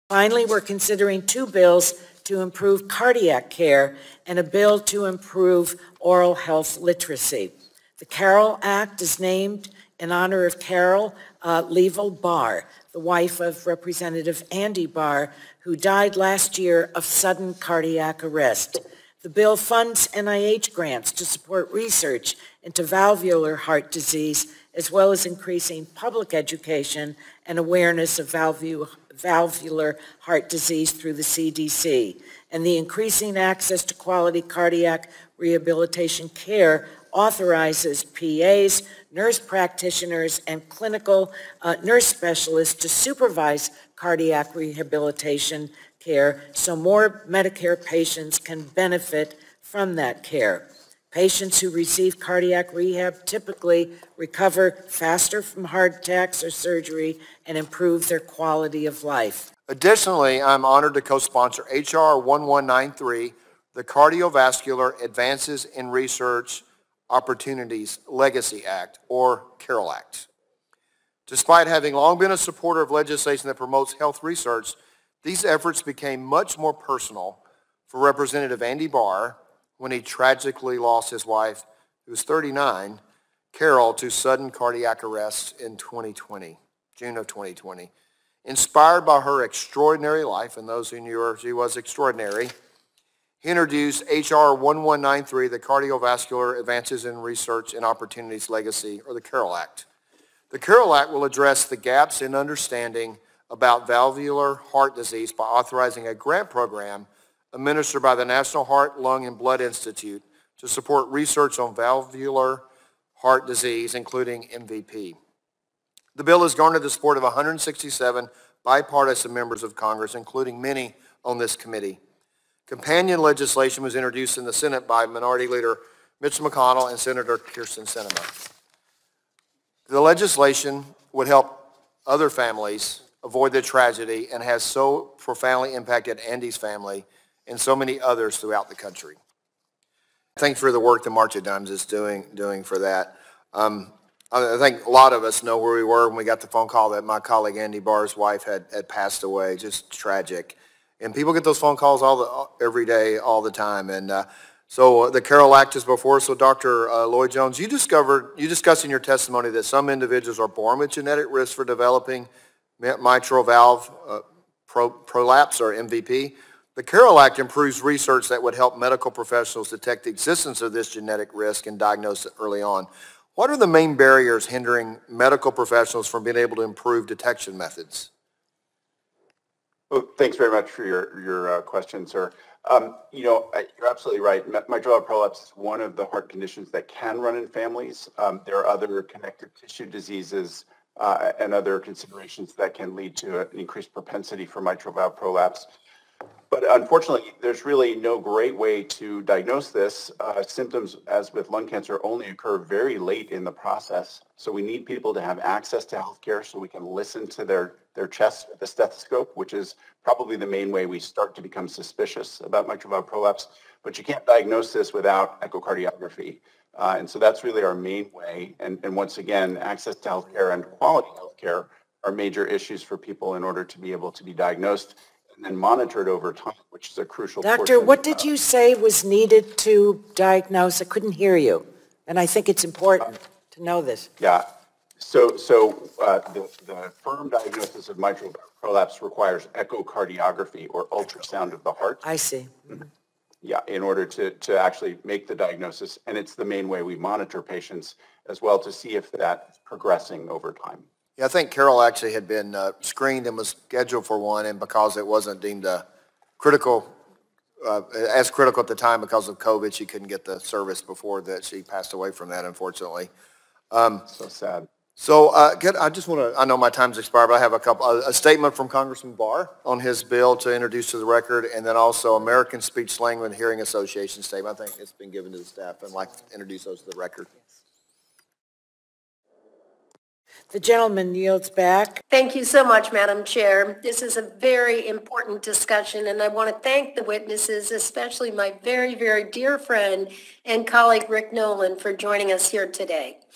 Finally, we're considering two bills to improve cardiac care and a bill to improve oral health literacy. The Carroll Act is named in honor of Carol Leavell Barr, the wife of Representative Andy Barr, who died last year of sudden cardiac arrest. The bill funds NIH grants to support research into valvular heart disease, as well as increasing public education and awareness of valvular heart disease through the CDC, and the increasing access to quality cardiac rehabilitation care authorizes PAs, nurse practitioners, and clinical nurse specialists to supervise cardiac rehabilitation care so more Medicare patients can benefit from that care. Patients who receive cardiac rehab typically recover faster from heart attacks or surgery and improve their quality of life. Additionally, I'm honored to co-sponsor H.R. 1193, the Cardiovascular Advances in Research Opportunities Legacy Act, or Carroll Act. Despite having long been a supporter of legislation that promotes health research, these efforts became much more personal for Representative Andy Barr when he tragically lost his wife, who was 39, Carol, to sudden cardiac arrest in June of 2020. Inspired by her extraordinary life, and those who knew her, she was extraordinary, he introduced H.R. 1193, the Cardiovascular Advances in Research and Opportunities Legacy, or the Carroll Act. The Carroll Act will address the gaps in understanding about valvular heart disease by authorizing a grant program administered by the National Heart, Lung, and Blood Institute to support research on valvular heart disease, including MVP. The bill has garnered the support of 167 bipartisan members of Congress, including many on this committee. Companion legislation was introduced in the Senate by Minority Leader Mitch McConnell and Senator Kyrsten Sinema. The legislation would help other families avoid the tragedy and has so profoundly impacted Andy's family and so many others throughout the country. Thanks for the work the March of Dimes is doing for that. I think a lot of us know where we were when we got the phone call that my colleague Andy Barr's wife had passed away. Just tragic. And people get those phone calls every day, all the time. And so the Carroll Act is before us. So Dr. Lloyd Jones, you discussed in your testimony that some individuals are born with genetic risk for developing mitral valve prolapse, or MVP. The Carroll Act improves research that would help medical professionals detect the existence of this genetic risk and diagnose it early on. What are the main barriers hindering medical professionals from being able to improve detection methods? Well, thanks very much for your question, sir. You're absolutely right. Mitral valve prolapse is one of the heart conditions that can run in families. There are other connective tissue diseases and other considerations that can lead to an increased propensity for mitral valve prolapse. But unfortunately, there's really no great way to diagnose this. Symptoms, as with lung cancer, only occur very late in the process. So we need people to have access to healthcare so we can listen to their chest with a stethoscope, which is probably the main way we start to become suspicious about mitral valve prolapse. But you can't diagnose this without echocardiography. And so that's really our main way. And once again, access to healthcare and quality healthcare are major issues for people in order to be able to be diagnosed and monitored over time, which is a crucial portion. Doctor, what did you say was needed to diagnose? I couldn't hear you, and I think it's important to know this. Yeah, so the firm diagnosis of mitral prolapse requires echocardiography, or ultrasound of the heart. I see. Mm-hmm. Yeah, in order to actually make the diagnosis, and it's the main way we monitor patients as well to see if that's progressing over time. Yeah, I think Carol actually had been screened and was scheduled for one, and because it wasn't deemed as critical at the time because of COVID, she couldn't get the service before that. She passed away from that, unfortunately. So sad. So I know my time's expired, but I have a statement from Congressman Barr on his bill to introduce to the record, and then also American Speech Language Hearing Association statement. I think it's been given to the staff, and I'd like to introduce those to the record. The gentleman yields back. Thank you so much, Madam Chair. This is a very important discussion, and I want to thank the witnesses, especially my very, very dear friend and colleague Rick Nolan, for joining us here today.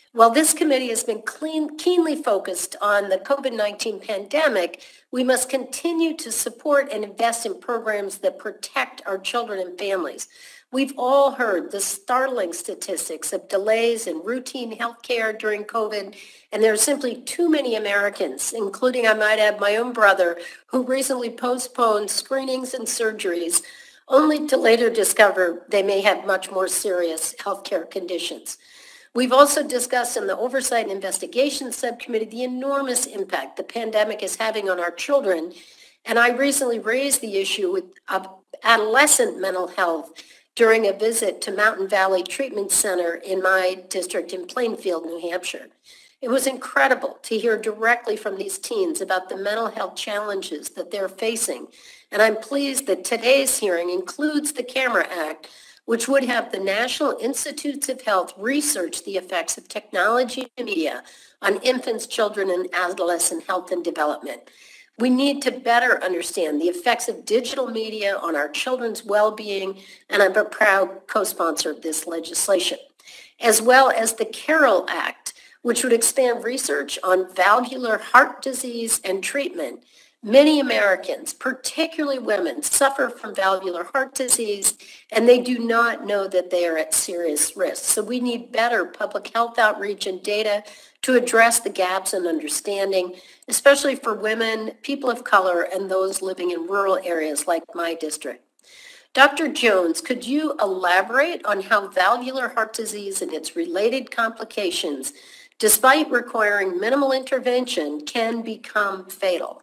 While this committee has been keenly focused on the COVID-19 pandemic, we must continue to support and invest in programs that protect our children and families. We've all heard the startling statistics of delays in routine health care during COVID, and there are simply too many Americans, including, I might add, my own brother, who recently postponed screenings and surgeries only to later discover they may have much more serious health care conditions. We've also discussed in the Oversight and Investigations Subcommittee the enormous impact the pandemic is having on our children, and I recently raised the issue of adolescent mental health during a visit to Mountain Valley Treatment Center in my district in Plainfield, New Hampshire. It was incredible to hear directly from these teens about the mental health challenges that they're facing, and I'm pleased that today's hearing includes the CAMERA Act, which would have the National Institutes of Health research the effects of technology and media on infants, children, and adolescent health and development. We need to better understand the effects of digital media on our children's well-being, and I'm a proud co-sponsor of this legislation, as well as the Carroll Act, which would expand research on valvular heart disease and treatment. Many Americans, particularly women, suffer from valvular heart disease, and they do not know that they are at serious risk. So we need better public health outreach and data to address the gaps in understanding, especially for women, people of color, and those living in rural areas like my district. Dr. Jones, could you elaborate on how valvular heart disease and its related complications, despite requiring minimal intervention, can become fatal?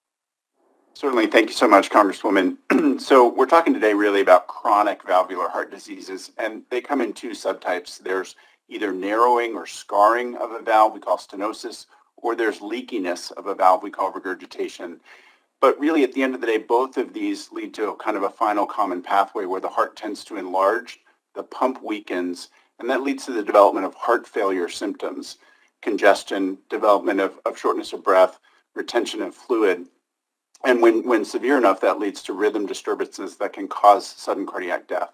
Certainly. Thank you so much, Congresswoman. So we're talking today really about chronic valvular heart diseases, and they come in two subtypes. There's either narrowing or scarring of a valve, we call stenosis, or there's leakiness of a valve, we call regurgitation. But really, at the end of the day, both of these lead to a kind of a final common pathway where the heart tends to enlarge, the pump weakens, and that leads to the development of heart failure symptoms, congestion, development of shortness of breath, retention of fluid. And when severe enough, that leads to rhythm disturbances that can cause sudden cardiac death.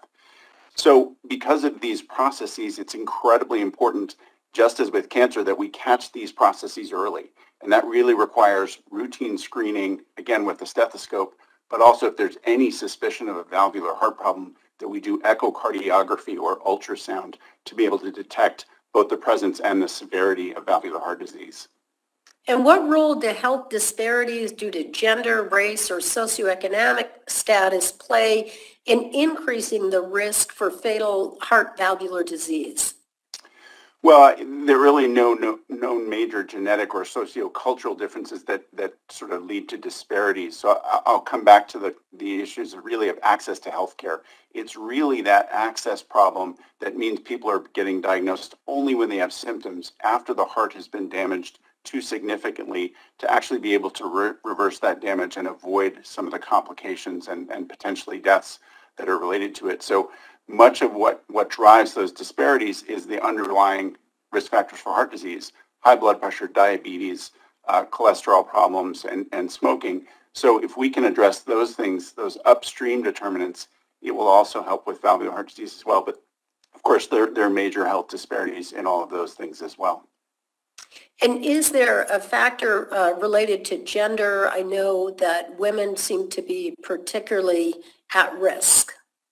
So because of these processes, it's incredibly important, just as with cancer, that we catch these processes early. And that really requires routine screening, again, with the stethoscope, but also if there's any suspicion of a valvular heart problem, that we do echocardiography or ultrasound to be able to detect both the presence and the severity of valvular heart disease. And what role do health disparities due to gender, race, or socioeconomic status play in increasing the risk for fatal heart valvular disease? Well, there are really no known major genetic or sociocultural differences that sort of lead to disparities. So I'll come back to the issues of really of access to healthcare. It's really that access problem that means people are getting diagnosed only when they have symptoms after the heart has been damaged too significantly to actually be able to reverse that damage and avoid some of the complications and potentially deaths that are related to it. So much of what drives those disparities is the underlying risk factors for heart disease, high blood pressure, diabetes, cholesterol problems, and smoking. So if we can address those things, those upstream determinants, it will also help with valvular heart disease as well. But of course, there are major health disparities in all of those things as well. And is there a factor related to gender? I know that women seem to be particularly at risk.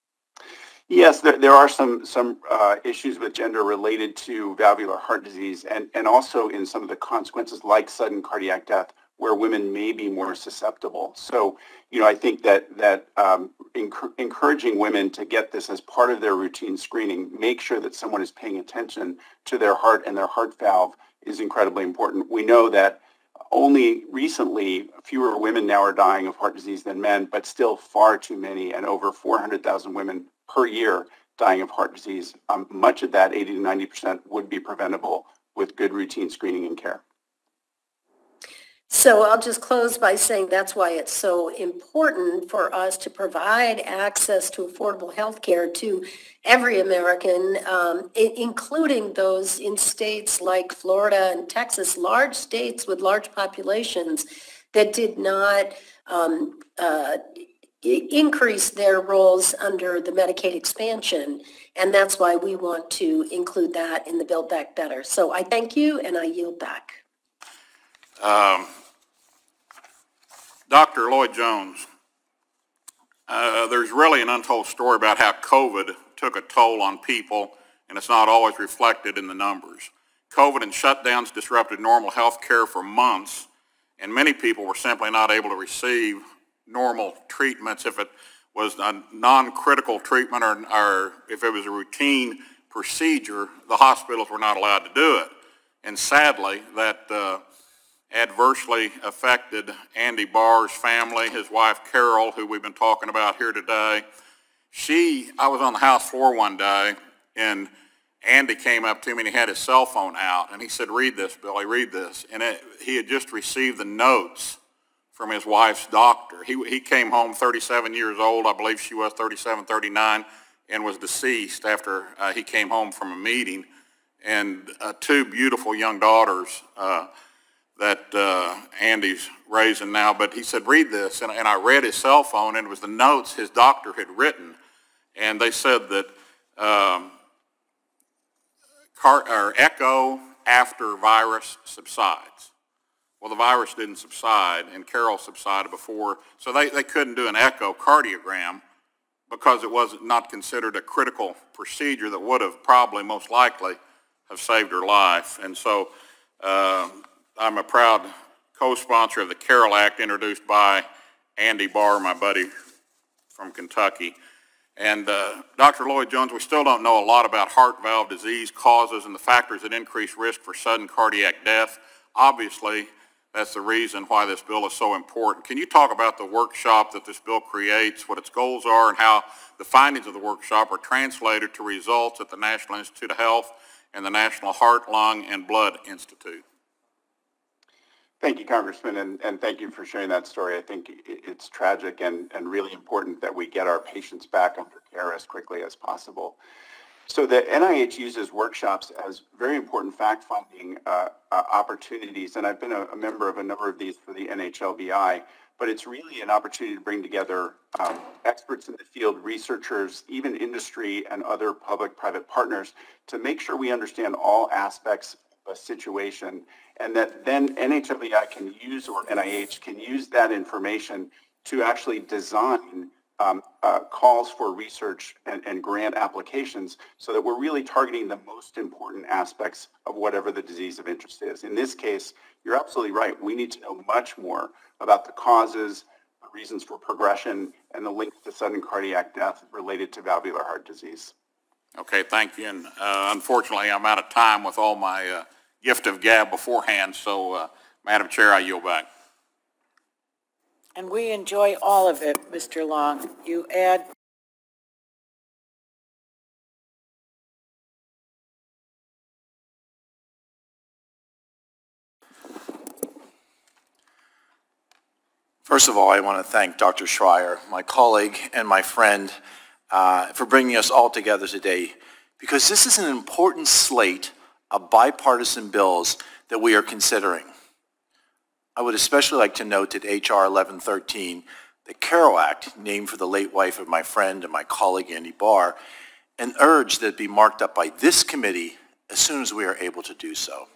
Yes, there are some issues with gender related to valvular heart disease and also in some of the consequences like sudden cardiac death where women may be more susceptible. So, I think that encouraging women to get this as part of their routine screening, make sure that someone is paying attention to their heart and their heart valve is incredibly important. We know that only recently fewer women now are dying of heart disease than men, but still far too many, and over 400,000 women per year dying of heart disease. Much of that, 80 to 90%, would be preventable with good routine screening and care. So I'll just close by saying that's why it's so important for us to provide access to affordable health care to every American, including those in states like Florida and Texas, large states with large populations that did not increase their roles under the Medicaid expansion, and that's why we want to include that in the Build Back Better. So I thank you, and I yield back. Dr. Lloyd Jones, there's really an untold story about how COVID took a toll on people, and it's not always reflected in the numbers. COVID and shutdowns disrupted normal health care for months, and many people were simply not able to receive normal treatments. If it was a non-critical treatment or if it was a routine procedure, the hospitals were not allowed to do it. And sadly, that adversely affected Andy Barr's family, his wife Carol, who we've been talking about here today. I was on the House floor one day, and Andy came up to me and he had his cell phone out, and he said, "Read this, Billy, read this." And he had just received the notes from his wife's doctor. He came home 37 years old, I believe she was 37, 39, and was deceased after he came home from a meeting, and two beautiful young daughters that Andy's raising now. But he said, "Read this," and I read his cell phone, and it was the notes his doctor had written, and they said that echo after virus subsides. Well, the virus didn't subside, and Carol subsided before, so they couldn't do an echocardiogram because it was not considered a critical procedure that would have probably most likely have saved her life. And so I'm a proud co-sponsor of the CAROL Act introduced by Andy Barr, my buddy from Kentucky. And Dr. Lloyd Jones, we still don't know a lot about heart valve disease causes and the factors that increase risk for sudden cardiac death. Obviously, that's the reason why this bill is so important. Can you talk about the workshop that this bill creates, what its goals are, and how the findings of the workshop are translated to results at the National Institute of Health and the National Heart, Lung, and Blood Institute? Thank you, Congressman, and thank you for sharing that story. I think it's tragic and really important that we get our patients back under care as quickly as possible. So the NIH uses workshops as very important fact-finding opportunities, and I've been a member of a number of these for the NHLBI, but it's really an opportunity to bring together experts in the field, researchers, even industry and other public-private partners to make sure we understand all aspects of a situation, and that then NHLBI can use, or NIH can use that information to actually design calls for research and grant applications so that we're really targeting the most important aspects of whatever the disease of interest is. In this case, you're absolutely right. We need to know much more about the causes, the reasons for progression, and the links to sudden cardiac death related to valvular heart disease. Okay, thank you. And unfortunately, I'm out of time with all my gift of gab beforehand, so Madam Chair, I yield back. And we enjoy all of it, Mr. Long. You add First of all, I want to thank Dr. Schreier, my colleague and my friend, for bringing us all together today, because this is an important slate of bipartisan bills that we are considering. I would especially like to note that H.R. 1113, the CAROL Act, named for the late wife of my friend and my colleague Andy Barr, and urge that it be marked up by this committee as soon as we are able to do so.